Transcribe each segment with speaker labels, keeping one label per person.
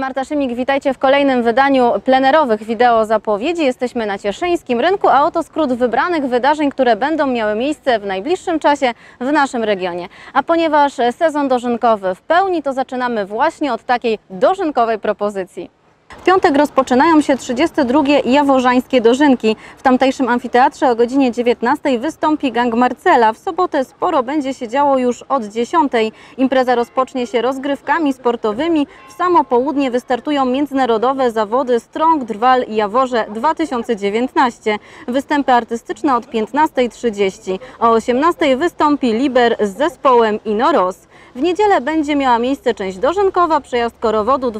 Speaker 1: Marta Szymik, witajcie w kolejnym wydaniu plenerowych wideo zapowiedzi. Jesteśmy na Cieszyńskim Rynku, a oto skrót wybranych wydarzeń, które będą miały miejsce w najbliższym czasie w naszym regionie. A ponieważ sezon dożynkowy w pełni, to zaczynamy właśnie od takiej dożynkowej propozycji. W piątek rozpoczynają się 32. Jaworzańskie dożynki. W tamtejszym amfiteatrze o godzinie 19 wystąpi gang Marcela. W sobotę sporo będzie się działo już od 10. Impreza rozpocznie się rozgrywkami sportowymi. W samo południe wystartują międzynarodowe zawody Strong Drwal Jaworze 2019. Występy artystyczne od 15:30. O 18:00 wystąpi Liber z zespołem Inoros. W niedzielę będzie miała miejsce część dożynkowa, przejazd korowodu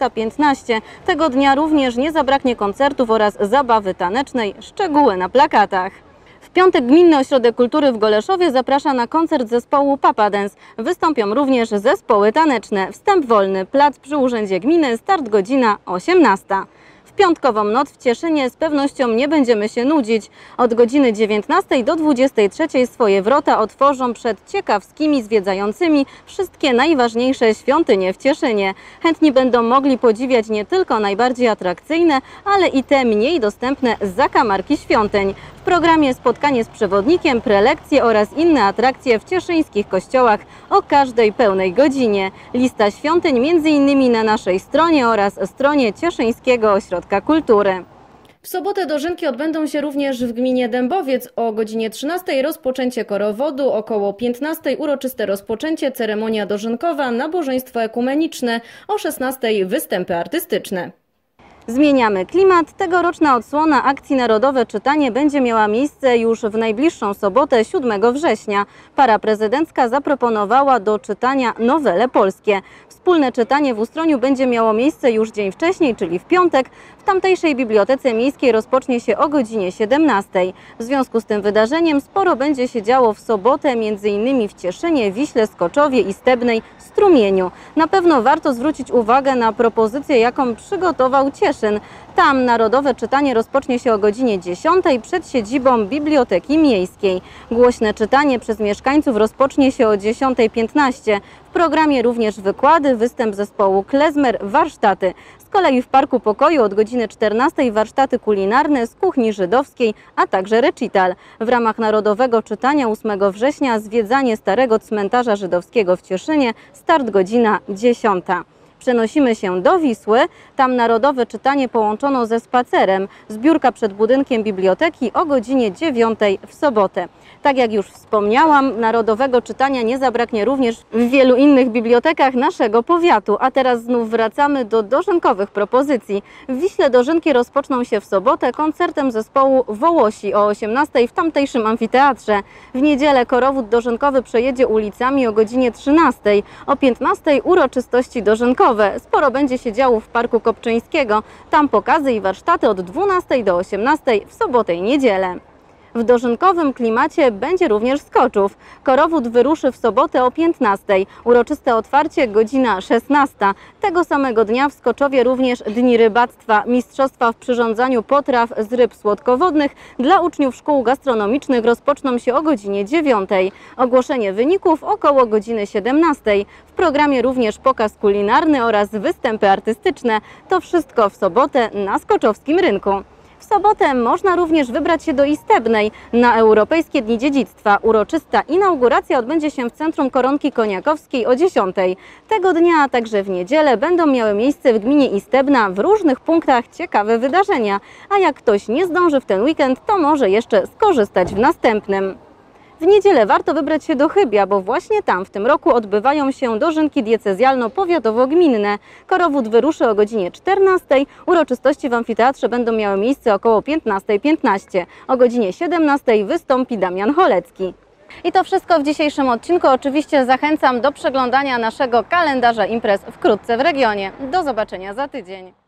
Speaker 1: 12:15. Tego dnia również nie zabraknie koncertów oraz zabawy tanecznej, szczegóły na plakatach. W piątek Gminny Ośrodek Kultury w Goleszowie zaprasza na koncert zespołu Papa Dance. Wystąpią również zespoły taneczne. Wstęp wolny, plac przy Urzędzie Gminy, start godzina 18. W piątkową noc w Cieszynie z pewnością nie będziemy się nudzić. Od godziny 19 do 23 swoje wrota otworzą przed ciekawskimi zwiedzającymi wszystkie najważniejsze świątynie w Cieszynie. Chętni będą mogli podziwiać nie tylko najbardziej atrakcyjne, ale i te mniej dostępne zakamarki świątyń. W programie spotkanie z przewodnikiem, prelekcje oraz inne atrakcje w cieszyńskich kościołach o każdej pełnej godzinie. Lista świątyń m.in. na naszej stronie oraz stronie Cieszyńskiego Ośrodka Kultury. W sobotę dożynki odbędą się również w gminie Dębowiec. O godzinie 13 rozpoczęcie korowodu, około 15 uroczyste rozpoczęcie, ceremonia dożynkowa, nabożeństwo ekumeniczne, o 16 występy artystyczne. Zmieniamy klimat. Tegoroczna odsłona akcji Narodowe Czytanie będzie miała miejsce już w najbliższą sobotę 7 września. Para prezydencka zaproponowała do czytania nowele polskie. Wspólne czytanie w Ustroniu będzie miało miejsce już dzień wcześniej, czyli w piątek. W tamtejszej Bibliotece Miejskiej rozpocznie się o godzinie 17. W związku z tym wydarzeniem sporo będzie się działo w sobotę, m.in. w Cieszynie, Wiśle, Skoczowie, Istebnej, Strumieniu. Na pewno warto zwrócić uwagę na propozycję, jaką przygotował Cieszyn. Tam narodowe czytanie rozpocznie się o godzinie 10 przed siedzibą Biblioteki Miejskiej. Głośne czytanie przez mieszkańców rozpocznie się o 10:15. W programie również wykłady, występ zespołu klezmer, warsztaty. Z kolei w Parku Pokoju od godziny 14 warsztaty kulinarne z kuchni żydowskiej, a także recital. W ramach narodowego czytania 8 września zwiedzanie Starego Cmentarza Żydowskiego w Cieszynie, start godzina 10. Przenosimy się do Wisły. Tam narodowe czytanie połączono ze spacerem. Zbiórka przed budynkiem biblioteki o godzinie 9 w sobotę. Tak jak już wspomniałam, narodowego czytania nie zabraknie również w wielu innych bibliotekach naszego powiatu. A teraz znów wracamy do dożynkowych propozycji. W Wiśle dożynki rozpoczną się w sobotę koncertem zespołu Wołosi o 18 w tamtejszym amfiteatrze. W niedzielę korowód dożynkowy przejedzie ulicami o godzinie 13. O 15 uroczystości dożynkowe. Sporo będzie się działo w Parku Kopczyńskiego. Tam pokazy i warsztaty od 12 do 18 w sobotę i niedzielę. W dożynkowym klimacie będzie również Skoczów. Korowód wyruszy w sobotę o 15. Uroczyste otwarcie godzina 16. Tego samego dnia w Skoczowie również Dni Rybactwa, mistrzostwa w przyrządzaniu potraw z ryb słodkowodnych dla uczniów szkół gastronomicznych rozpoczną się o godzinie 9. Ogłoszenie wyników około godziny 17. W programie również pokaz kulinarny oraz występy artystyczne. To wszystko w sobotę na Skoczowskim Rynku. W sobotę można również wybrać się do Istebnej na Europejskie Dni Dziedzictwa. Uroczysta inauguracja odbędzie się w Centrum Koronki Koniakowskiej o 10. Tego dnia, a także w niedzielę będą miały miejsce w gminie Istebna w różnych punktach ciekawe wydarzenia. A jak ktoś nie zdąży w ten weekend, to może jeszcze skorzystać w następnym. W niedzielę warto wybrać się do Chybia, bo właśnie tam w tym roku odbywają się dożynki diecezjalno-powiatowo-gminne. Korowód wyruszy o godzinie 14. Uroczystości w amfiteatrze będą miały miejsce około 15:15. O godzinie 17 wystąpi Damian Cholecki. I to wszystko w dzisiejszym odcinku. Oczywiście zachęcam do przeglądania naszego kalendarza imprez wkrótce w regionie. Do zobaczenia za tydzień.